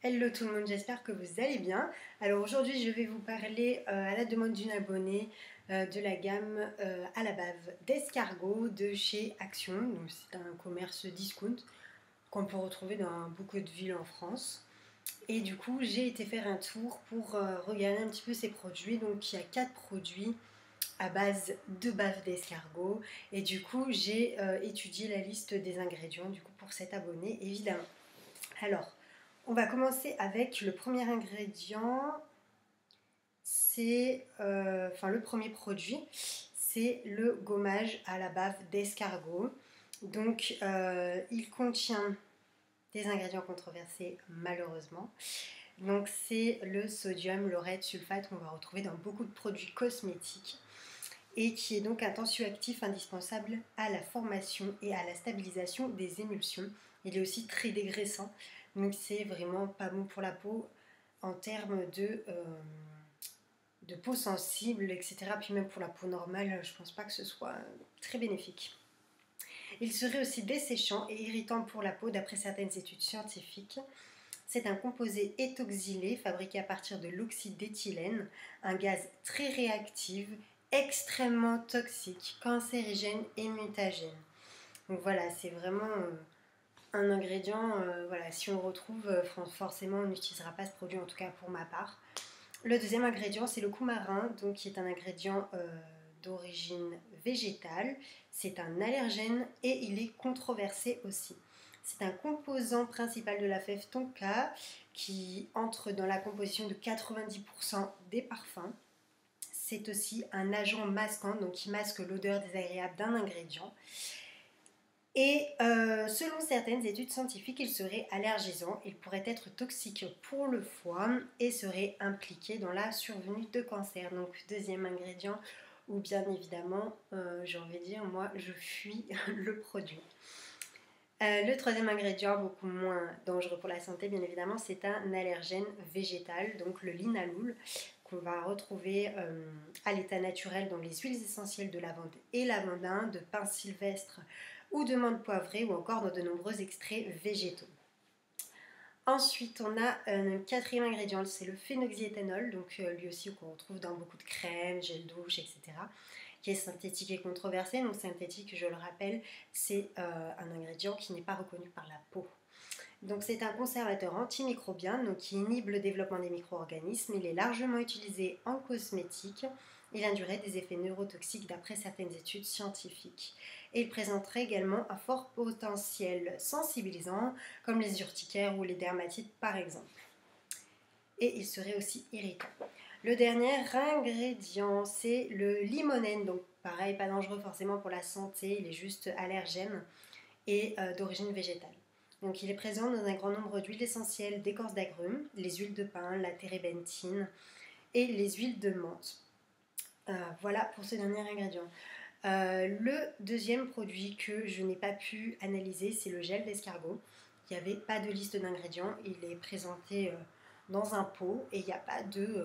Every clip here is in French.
Hello tout le monde, j'espère que vous allez bien. Alors aujourd'hui je vais vous parler à la demande d'une abonnée de la gamme à la bave d'escargots de chez Action. Donc c'est un commerce discount qu'on peut retrouver dans beaucoup de villes en France. Et du coup j'ai été faire un tour pour regarder un petit peu ces produits. Donc il y a 4 produits à base de bave d'escargot. Et du coup j'ai étudié la liste des ingrédients du coup, pour cet abonné évidemment. Alors, on va commencer avec le premier ingrédient, le premier produit, c'est le gommage à la bave d'escargot. Donc, il contient des ingrédients controversés malheureusement. Donc, c'est le sodium laureth sulfate qu'on va retrouver dans beaucoup de produits cosmétiques et qui est donc un tensioactif indispensable à la formation et à la stabilisation des émulsions. Il est aussi très dégraissant, donc c'est vraiment pas bon pour la peau en termes de peau sensible, etc. Puis même pour la peau normale, je pense pas que ce soit très bénéfique. Il serait aussi desséchant et irritant pour la peau d'après certaines études scientifiques. C'est un composé éthoxylé fabriqué à partir de l'oxyde d'éthylène, un gaz très réactif, extrêmement toxique, cancérigène et mutagène. Donc voilà, c'est vraiment un ingrédient, voilà, si on le retrouve, forcément on n'utilisera pas ce produit, en tout cas pour ma part. Le deuxième ingrédient, c'est le coumarin, donc, qui est un ingrédient d'origine végétale. C'est un allergène et il est controversé aussi. C'est un composant principal de la fève tonka qui entre dans la composition de 90% des parfums. C'est aussi un agent masquant, donc qui masque l'odeur désagréable d'un ingrédient. Et selon certaines études scientifiques, il serait allergisant, il pourrait être toxique pour le foie et serait impliqué dans la survenue de cancer. Donc deuxième ingrédient, où bien évidemment, j'ai envie de dire, moi je fuis le produit. Le troisième ingrédient, beaucoup moins dangereux pour la santé, bien évidemment, c'est un allergène végétal, donc le linalool, qu'on va retrouver à l'état naturel dans les huiles essentielles de lavande et lavandin, de pin sylvestre ou de menthe poivrée, ou encore dans de nombreux extraits végétaux. Ensuite, on a un quatrième ingrédient, c'est le phénoxyéthanol, donc lui aussi qu'on retrouve dans beaucoup de crèmes, gel douche, etc., qui est synthétique et controversé. Donc synthétique, je le rappelle, c'est un ingrédient qui n'est pas reconnu par la peau. Donc c'est un conservateur antimicrobien, donc qui inhibe le développement des micro-organismes. Il est largement utilisé en cosmétique. Il induirait des effets neurotoxiques d'après certaines études scientifiques. Et il présenterait également un fort potentiel sensibilisant, comme les urticaires ou les dermatites par exemple. Et il serait aussi irritant. Le dernier ingrédient, c'est le limonène. Donc pareil, pas dangereux forcément pour la santé, il est juste allergène et d'origine végétale. Donc il est présent dans un grand nombre d'huiles essentielles d'écorce d'agrumes, les huiles de pin, la térébenthine et les huiles de menthe. Voilà pour ce dernier ingrédient. Le deuxième produit que je n'ai pas pu analyser, c'est le gel d'escargot. Il n'y avait pas de liste d'ingrédients, il est présenté dans un pot et il n'y a pas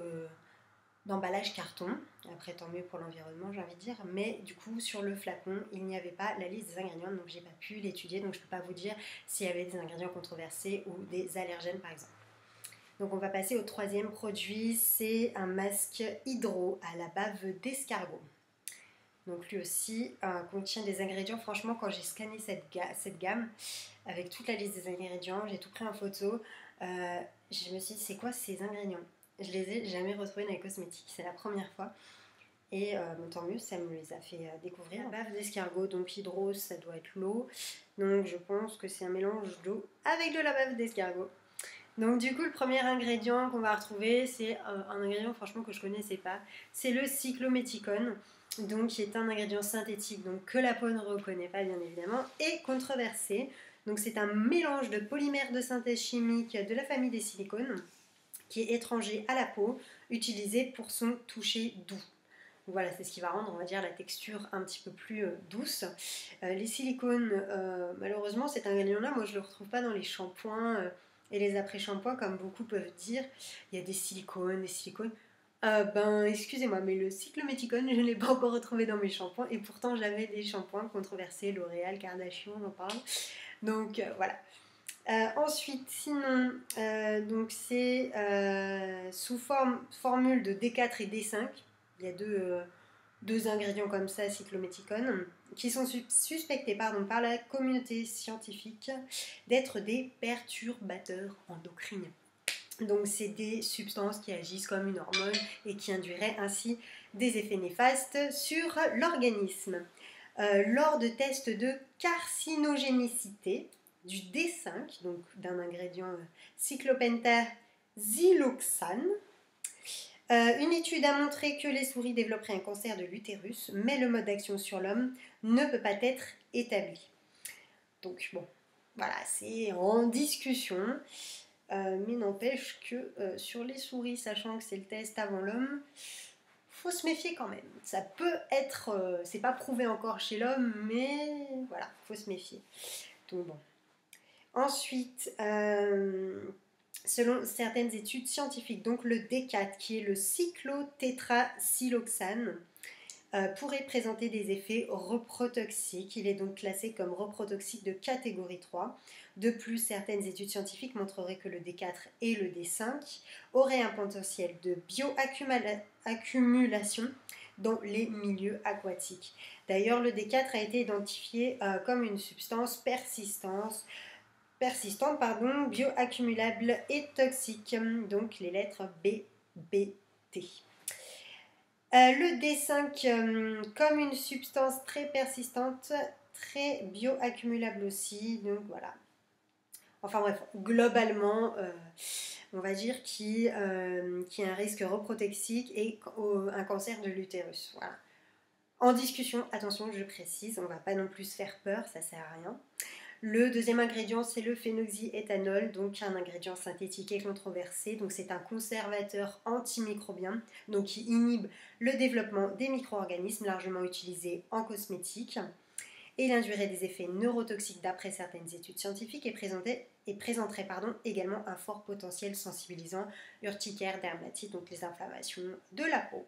d'emballage carton. Après, tant mieux pour l'environnement, j'ai envie de dire. Mais du coup, sur le flacon, il n'y avait pas la liste des ingrédients, donc j'ai pas pu l'étudier. Donc je ne peux pas vous dire s'il y avait des ingrédients controversés ou des allergènes, par exemple. Donc on va passer au troisième produit, c'est un masque hydro à la bave d'escargot. Donc lui aussi contient des ingrédients. Franchement, quand j'ai scanné cette gamme avec toute la liste des ingrédients, j'ai tout pris en photo. Je me suis dit, c'est quoi ces ingrédients? Je les ai jamais retrouvés dans les cosmétiques, c'est la première fois. Et tant mieux, ça me les a fait découvrir. La bave d'escargot, donc hydro, ça doit être l'eau. Donc je pense que c'est un mélange d'eau avec de la bave d'escargot. Donc du coup, le premier ingrédient qu'on va retrouver, c'est un ingrédient franchement que je connaissais pas. C'est le cyclométhicone, donc qui est un ingrédient synthétique, donc que la peau ne reconnaît pas bien évidemment, et controversé. Donc c'est un mélange de polymères de synthèse chimique de la famille des silicones, qui est étranger à la peau, utilisé pour son toucher doux. Donc voilà, c'est ce qui va rendre, on va dire, la texture un petit peu plus douce. Les silicones, malheureusement, cet ingrédient-là, moi je ne le retrouve pas dans les shampoings et les après-shampoings, comme beaucoup peuvent dire. Il y a des silicones. Excusez-moi, mais le cyclométhicone, je ne l'ai pas encore retrouvé dans mes shampoings, et pourtant j'avais des shampoings controversés, L'Oréal, Kardashian, on en parle. Donc voilà. Ensuite, sinon, donc c'est sous formule de D4 et D5. Il y a deux ingrédients comme ça, cyclométicone, qui sont suspectés par la communauté scientifique d'être des perturbateurs endocriniens. Donc c'est des substances qui agissent comme une hormone et qui induiraient ainsi des effets néfastes sur l'organisme. Lors de tests de carcinogénicité du D5, donc d'un ingrédient cyclopentasiloxane, une étude a montré que les souris développeraient un cancer de l'utérus, mais le mode d'action sur l'homme ne peut pas être établi. Donc bon, voilà, c'est en discussion, mais n'empêche que sur les souris, sachant que c'est le test avant l'homme, faut se méfier quand même. Ça peut être, c'est pas prouvé encore chez l'homme, mais voilà, faut se méfier. Donc bon. Ensuite, selon certaines études scientifiques, donc le D4, qui est le cyclotétrasiloxane, pourrait présenter des effets reprotoxiques. Il est donc classé comme reprotoxique de catégorie 3. De plus, certaines études scientifiques montreraient que le D4 et le D5 auraient un potentiel de bioaccumulation dans les milieux aquatiques. D'ailleurs, le D4 a été identifié comme une substance persistante, bioaccumulable et toxique, donc les lettres B, B, T. Le D5 comme une substance très persistante, très bioaccumulable aussi, donc voilà. Enfin bref, globalement, on va dire qu'il y a un risque reprotoxique et un cancer de l'utérus. Voilà. En discussion, attention, je précise, on ne va pas non plus se faire peur, ça ne sert à rien. Le deuxième ingrédient, c'est le phénoxyéthanol, donc un ingrédient synthétique et controversé. Donc c'est un conservateur antimicrobien, donc qui inhibe le développement des micro-organismes, largement utilisé en cosmétique. Et il induirait des effets neurotoxiques d'après certaines études scientifiques et présenterait également un fort potentiel sensibilisant, urticaire, dermatite, donc les inflammations de la peau.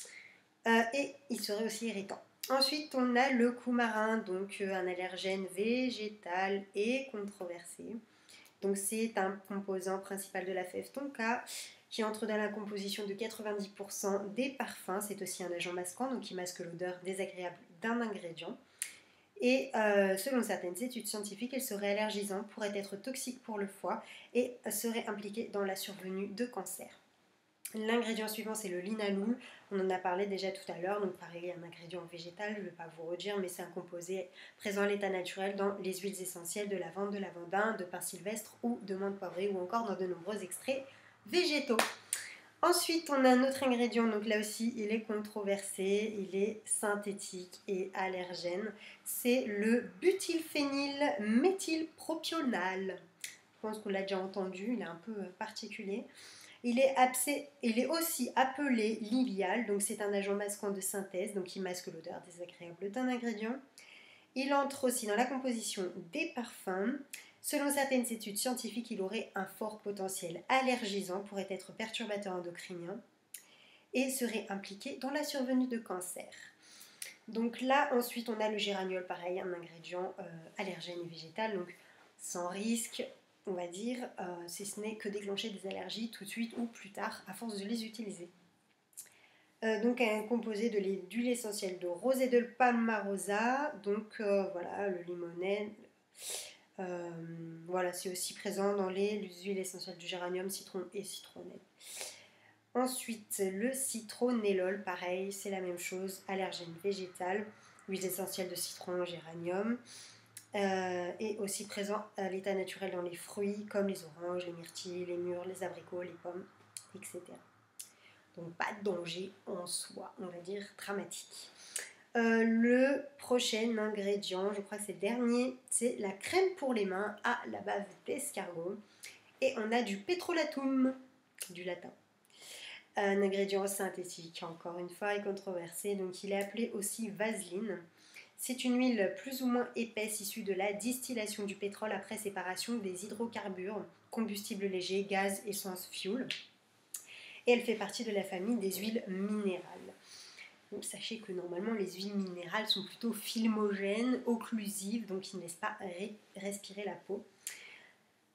Et il serait aussi irritant. Ensuite, on a le coumarin, donc un allergène végétal et controversé. Donc c'est un composant principal de la fève tonka qui entre dans la composition de 90% des parfums. C'est aussi un agent masquant, donc qui masque l'odeur désagréable d'un ingrédient. Et selon certaines études scientifiques, elle serait allergisante, pourrait être toxique pour le foie et serait impliquée dans la survenue de cancers. L'ingrédient suivant, c'est le linalool. On en a parlé déjà tout à l'heure. Donc pareil, un ingrédient végétal, je ne vais pas vous redire, mais c'est un composé présent à l'état naturel dans les huiles essentielles de lavande, de lavandin, de pin sylvestre ou de menthe poivrée ou encore dans de nombreux extraits végétaux. Ensuite, on a un autre ingrédient, donc là aussi, il est controversé, il est synthétique et allergène. C'est le butylphénylméthylpropional. Je pense qu'on l'a déjà entendu, il est un peu particulier. Il est aussi appelé Lilial, donc c'est un agent masquant de synthèse, donc qui masque l'odeur désagréable d'un ingrédient. Il entre aussi dans la composition des parfums. Selon certaines études scientifiques, il aurait un fort potentiel allergisant, pourrait être perturbateur endocrinien et serait impliqué dans la survenue de cancer. Donc là, ensuite, on a le géraniol, pareil, un ingrédient allergène et végétal, donc sans risque, on va dire, si ce n'est que déclencher des allergies tout de suite ou plus tard à force de les utiliser. Donc un composé d'huile essentielle de rosée de palmarosa, donc voilà, le limonène, voilà, c'est aussi présent dans les huiles essentielles du géranium, citron et citronnelle. Ensuite, le citronellol, pareil, c'est la même chose, allergène végétal, huile essentielle de citron, géranium, et aussi présent à l'état naturel dans les fruits comme les oranges, les myrtilles, les mûres, les abricots, les pommes, etc. Donc pas de danger en soi, on va dire dramatique. Le prochain ingrédient, je crois que c'est le dernier, c'est la crème pour les mains à la base d'escargot. Et on a du pétrolatum, du latin. Un ingrédient synthétique, encore une fois, et controversé, donc il est appelé aussi vaseline. C'est une huile plus ou moins épaisse issue de la distillation du pétrole après séparation des hydrocarbures, combustibles légers, gaz, essence, fuel. Et elle fait partie de la famille des huiles minérales. Donc sachez que normalement les huiles minérales sont plutôt filmogènes, occlusives, donc qui ne laissent pas respirer la peau.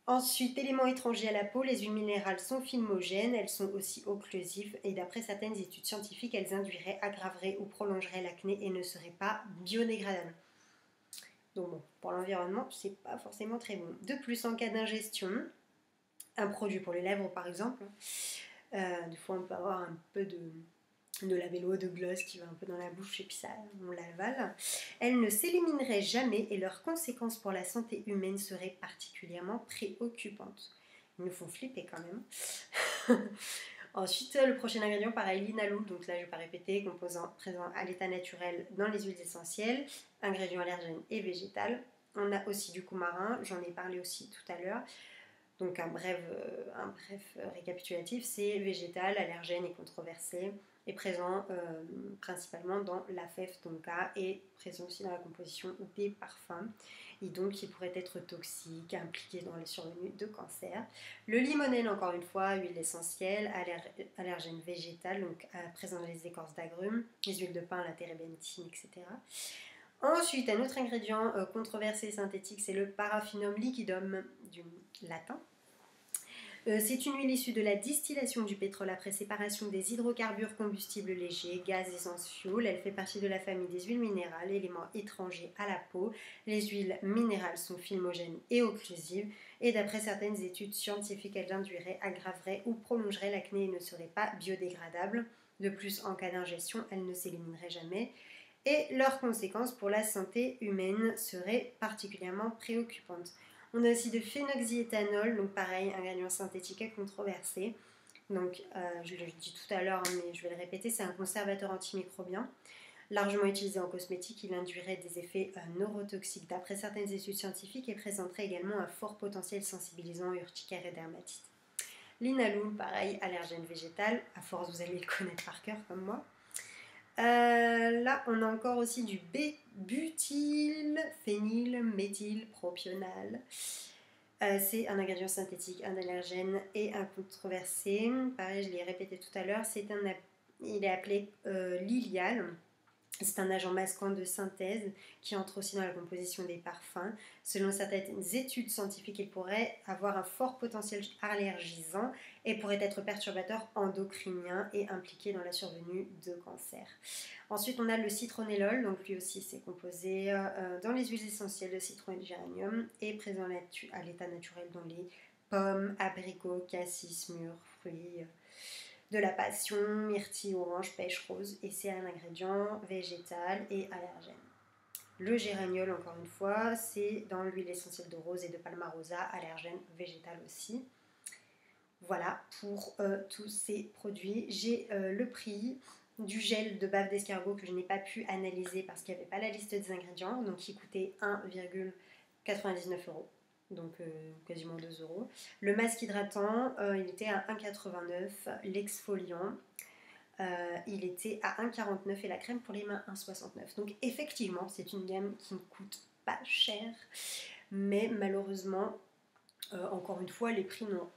Ensuite, éléments étrangers à la peau, les huiles minérales sont filmogènes, elles sont aussi occlusives et d'après certaines études scientifiques, elles induiraient, aggraveraient ou prolongeraient l'acné et ne seraient pas biodégradables. Donc bon, pour l'environnement, c'est pas forcément très bon. De plus, en cas d'ingestion, un produit pour les lèvres par exemple, des fois on peut avoir un peu de labello, de gloss qui va un peu dans la bouche et puis ça, on l'avale. Elles ne s'élimineraient jamais et leurs conséquences pour la santé humaine seraient particulièrement préoccupantes. Ils nous font flipper quand même. Ensuite, le prochain ingrédient, pareil, linalool, donc là je ne vais pas répéter, composant présent à l'état naturel dans les huiles essentielles, ingrédient allergène et végétal. On a aussi du coumarin, j'en ai parlé aussi tout à l'heure. Donc un bref récapitulatif, c'est végétal, allergène et controversé, est présent principalement dans la fève tonka et présent aussi dans la composition des parfums, et donc qui pourrait être toxique, impliqué dans les survenues de cancer. Le limonène, encore une fois, huile essentielle, allergène végétal, donc présent dans les écorces d'agrumes, les huiles de pin, la térébenthine, etc. Ensuite, un autre ingrédient controversé synthétique, c'est le paraffinum liquidum du latin. C'est une huile issue de la distillation du pétrole après séparation des hydrocarbures combustibles légers, gaz essentiels. Elle fait partie de la famille des huiles minérales, éléments étrangers à la peau. Les huiles minérales sont filmogènes et occlusives et d'après certaines études scientifiques, elles induiraient, aggraveraient ou prolongeraient l'acné et ne seraient pas biodégradables. De plus, en cas d'ingestion, elles ne s'élimineraient jamais. Et leurs conséquences pour la santé humaine seraient particulièrement préoccupantes. On a aussi de phénoxyéthanol, donc pareil, ingrédient synthétique et controversé. Donc, je le dis tout à l'heure, mais je vais le répéter, c'est un conservateur antimicrobien. Largement utilisé en cosmétique, il induirait des effets neurotoxiques d'après certaines études scientifiques et présenterait également un fort potentiel sensibilisant, urticaire et dermatite. Linalool, pareil, allergène végétal. À force, vous allez le connaître par cœur comme moi. Là, on a encore aussi du butylphénylméthylpropional. C'est un ingrédient synthétique, un allergène et un controversé. Pareil, je l'ai répété tout à l'heure, il est appelé Lilial. C'est un agent masquant de synthèse qui entre aussi dans la composition des parfums. Selon certaines études scientifiques, il pourrait avoir un fort potentiel allergisant et pourrait être perturbateur endocrinien et impliqué dans la survenue de cancer. Ensuite, on a le citronellol, donc lui aussi c'est composé dans les huiles essentielles de citron et de géranium et présent à l'état naturel dans les pommes, abricots, cassis, mûres, fruits, de la passion, myrtille, orange, pêche, rose, et c'est un ingrédient végétal et allergène. Le géraniol, encore une fois, c'est dans l'huile essentielle de rose et de palmarosa, allergène végétal aussi. Voilà pour tous ces produits. J'ai le prix du gel de bave d'escargot que je n'ai pas pu analyser parce qu'il n'y avait pas la liste des ingrédients, donc qui coûtait 1,99 €. Donc quasiment 2 €. Le masque hydratant, il était à 1,89 €. L'exfoliant, il était à 1,49 € et la crème pour les mains 1,69 €. Donc effectivement, c'est une gamme qui ne coûte pas cher, mais malheureusement, encore une fois, les prix n'ont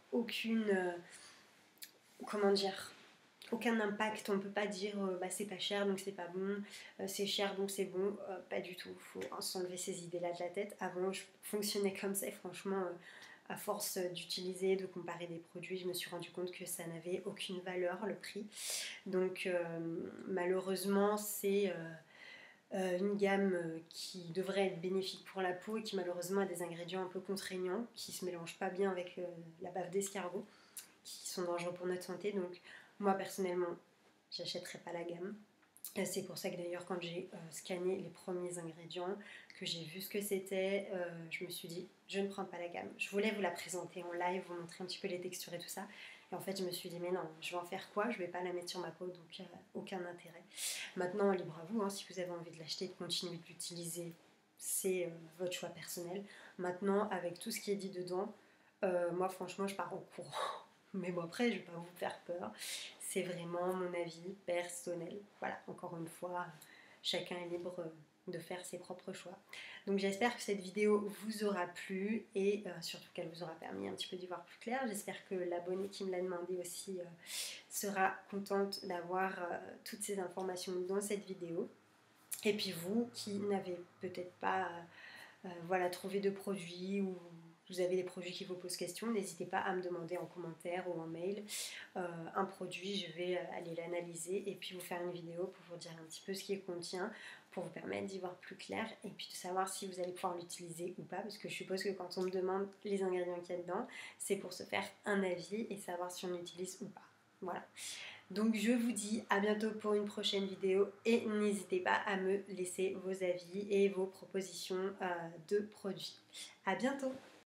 aucun impact. On ne peut pas dire c'est pas cher donc c'est pas bon, c'est cher donc c'est bon, pas du tout. Il faut s'enlever ces idées-là de la tête. Avant, je fonctionnais comme ça et franchement, à force d'utiliser, de comparer des produits, je me suis rendu compte que ça n'avait aucune valeur, le prix. Donc malheureusement, c'est une gamme qui devrait être bénéfique pour la peau et qui malheureusement a des ingrédients un peu contraignants, qui ne se mélangent pas bien avec la bave d'escargot, qui sont dangereux pour notre santé. Donc moi personnellement, j'achèterai pas la gamme. C'est pour ça que d'ailleurs quand j'ai scanné les premiers ingrédients, que j'ai vu ce que c'était, je me suis dit je ne prends pas la gamme. Je voulais vous la présenter en live, vous montrer un petit peu les textures et tout ça. Et en fait je me suis dit mais non, je vais en faire quoi? Je vais pas la mettre sur ma peau, donc aucun intérêt. Maintenant libre à vous, hein, si vous avez envie de l'acheter, de continuer de l'utiliser, c'est votre choix personnel. Maintenant avec tout ce qui est dit dedans, moi franchement je pars au courant. Mais bon après je vais pas vous faire peur. C'est vraiment mon avis personnel. Voilà, encore une fois, chacun est libre de faire ses propres choix. Donc j'espère que cette vidéo vous aura plu et surtout qu'elle vous aura permis un petit peu d'y voir plus clair. J'espère que l'abonnée qui me l'a demandé aussi sera contente d'avoir toutes ces informations dans cette vidéo. Et puis vous qui n'avez peut-être pas trouvé de produits ou vous avez des produits qui vous posent question, n'hésitez pas à me demander en commentaire ou en mail un produit, je vais aller l'analyser et puis vous faire une vidéo pour vous dire un petit peu ce qu'il contient, pour vous permettre d'y voir plus clair et puis de savoir si vous allez pouvoir l'utiliser ou pas, parce que je suppose que quand on me demande les ingrédients qu'il y a dedans, c'est pour se faire un avis et savoir si on l'utilise ou pas. Voilà. Donc je vous dis à bientôt pour une prochaine vidéo et n'hésitez pas à me laisser vos avis et vos propositions de produits. À bientôt!